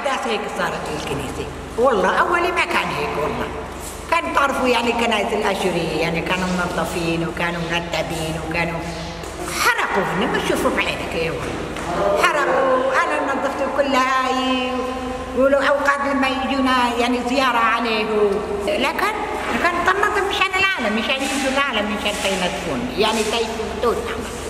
احداث هيك صارت في الكنيسه، والله اولي ما كان هيك والله. كان تعرفوا يعني كنائس الاشوريه يعني كانوا منظفين وكانوا مرتبين وكانوا حرقوا هن ما تشوفوا بعينك. ايه والله حرقوا. انا نظفت كلها هاي ولو اوقات لما يجونا يعني زياره عليه لكن كان تنظف مشان العالم، مشان يجوا العالم، مشان ينظفون يعني تيفوتون.